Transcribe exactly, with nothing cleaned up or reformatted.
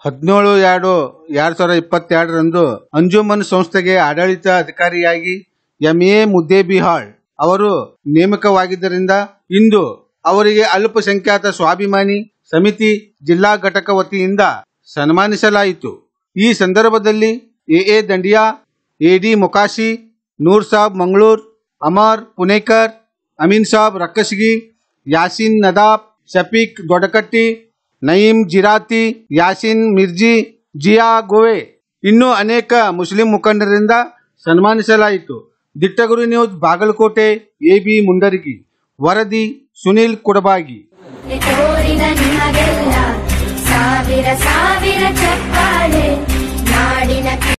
ಹದಿನೇಳು ಎರಡು ಎರಡ್ ಸಾವಿರದ ಇಪ್ಪತ್ತೆರಡರಂದು ಅಂಜುಮನ್ ಸಂಸ್ಥೆಗೆ ಆಡಳಿತ ಅಧಿಕಾರಿಯಾಗಿ ಎಂ ಎ ಮುದ್ದೇಬಿಹಾಳ್ ಅವರು ನೇಮಕವಾಗಿದ್ದರಿಂದ ಇಂದು ಅವರಿಗೆ ಅಲ್ಪಸಂಖ್ಯಾತ ಸ್ವಾಭಿಮಾನಿ ಸಮಿತಿ ಜಿಲ್ಲಾ ಘಟಕ ವತಿಯಿಂದ ಸನ್ಮಾನಿಸಲಾಯಿತು। ಈ ಸಂದರ್ಭದಲ್ಲಿ A A Dandiya, A D Mokashi, Noor Saab Mangalur, Amar Punekar, Ameen Saab Rakkasagi, Yasin Nadab, Shafiq Doddakatti, Naeem Jirati, Yasin Mirji, Ziya Gove ಇನ್ನೂ ಅನೇಕ ಮುಸ್ಲಿಂ ಮುಖಂಡರಿಂದ ಸನ್ಮಾನಿಸಲಾಯಿತು। Dittaguru news Bagalkote, A B Mundaragi, ವರದಿ ಸುನಿಲ್ ಕುಡಬಾಗಿ।